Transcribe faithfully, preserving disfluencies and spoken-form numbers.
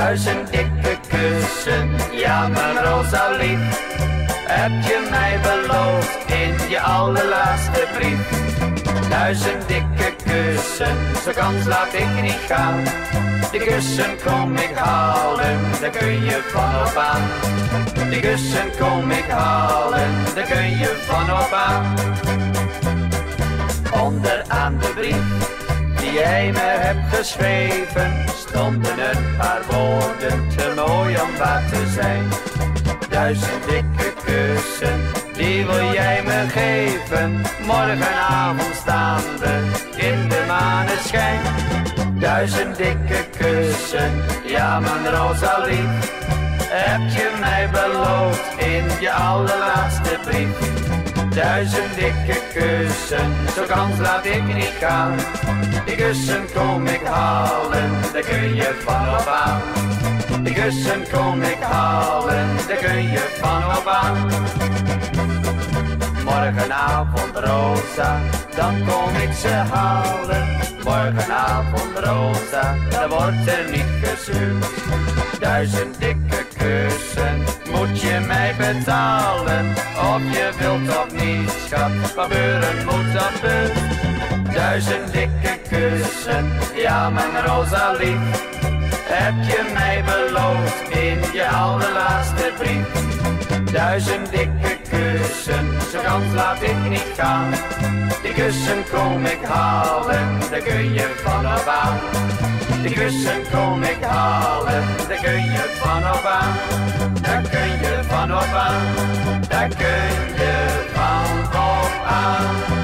Duizend dikke kussen, ja mijn Rosalie. Heb je mij beloofd in je allerlaatste brief? Duizend dikke kussen, zo'n kans laat ik niet gaan. Die kussen kom ik halen, daar kun je van op aan. Die kussen kom ik halen, daar kun je van op aan. Onderaan de brief die jij me hebt geschreven, stonden een paar woorden te mooi om waar te zijn. Duizend dikke kussen, die wil jij me geven. Morgenavond staan we in de maneschijn. Duizend dikke kussen, ja mijn Rosalie. Heb je mij beloofd in je allerlaatste brief? Duizend dikke kussen, zo'n kans laat ik niet gaan. Die kussen kom ik halen, daar kun je van op aan. Die kussen kom ik halen, daar kun je van op aan. Morgenavond Rosa, dan kom ik ze halen. Morgenavond Rosa, dan wordt er niet gezuurd. Duizend dikke kussen, moet je mij betalen. Of je wilt of niet, schat, gebeuren moet dat gebeurt. Duizend dikke kussen, ja mijn Rosalie. Heb je mij beloofd in je allerlaatste brief? Duizend dikke kussen, zo'n kans laat ik niet gaan. Die kussen kom ik halen, daar kun je van op aan. Die kussen kom ik halen, daar kun je van op aan. Daar kun je van op aan, daar kun je van op aan.